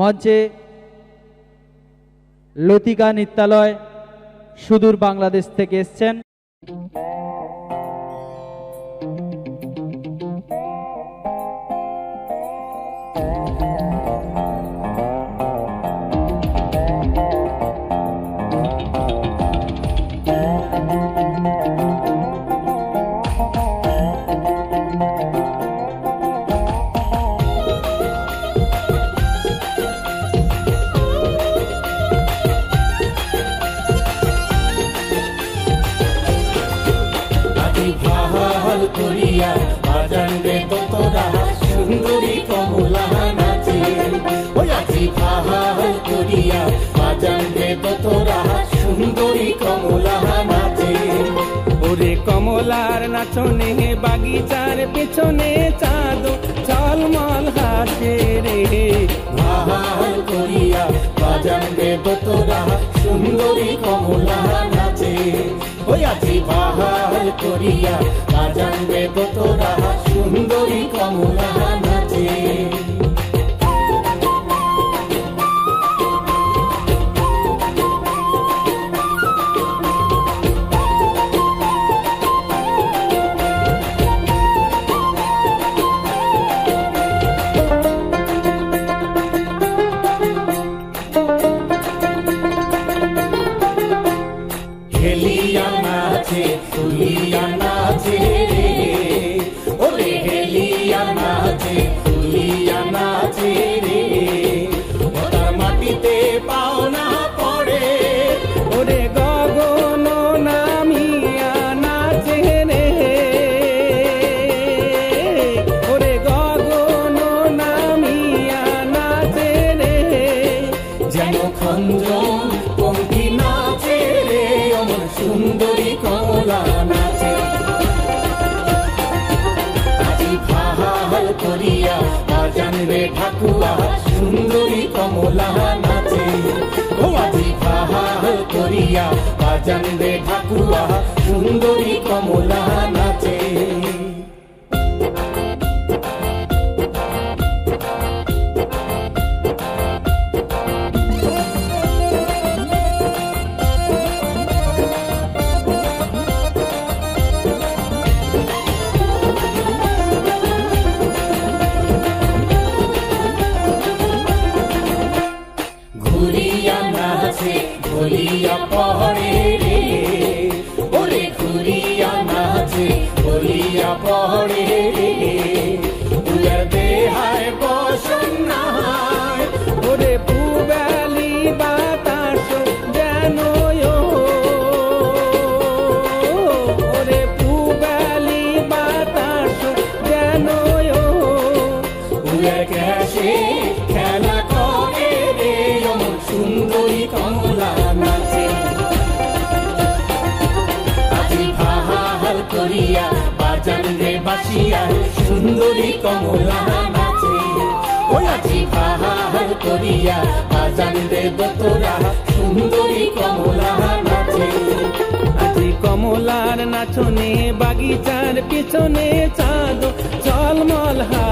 মঞ্চে লতিকা নৃত্যালয় সুদূর বাংলাদেশ থেকে এসেছেন। করিয়া বাজানবে তোরা সুন্দরী কমলা নাচে, ওই আজি ভাহাল করিয়া বাজানবে তোরা সুন্দরী কমলা নাচে। ওরে কমলার নাচনে বাগিচার পেছনে চাঁদ ঝলমল হাসে রে, ভাহাল করিয়া বাজানবে তোরা সুন্দরী কমলা নাচে, ওই আজি ভাহাল করিয়া বাজানবে তোরা সুন্দরী কমলা নাচে। হেলিয়া নাচে তুলিয়া নাচে রে, ওরে হেলিয়া নাচে তুলিয়া নাচে রে, ওটার মাটিতে পাও না পড়ে, ওরে গগন নামিয়া নাচে রে, ওরে গগন নামিয়া নাচে রে, যেন খঞ্জন পঙ্কি নাচে রে, অমন সুন্দরী কমলা নাচে। আজি ভাহাল করিয়া বাজানবে ঠাকুয়া সুন্দরী কমলা নাচে, ও আজি ভাহাল করিয়া বাজানবে ঠাকুয়া সুন্দরী কমলা নাচে। ঘুরিয়া নাচে ঘুরিয়া পড়ে রে, ওরে ঘুরিয়া নাচে ঘুরিয়া পড়ে রে, উয়ার দেহায় বসন নাহায়, ওরে পুবালি বাতাস যেন ওরে পুবালি বাতাস যেন উয়ার ক্যাশে খেলা করে রে, অমন সুন্দরী কমলা নাচে। আজি ভাহাল করিয়া বাজানবে বাসিয়া সুন্দরী কমলা নাচে, ওই আজি ভাহাল করিয়া বাজানবে তোরা সুন্দরী কমলা নাচে। আজি কমলার নাচনে বাগিচার পিছনে চাঁদ ঝলমল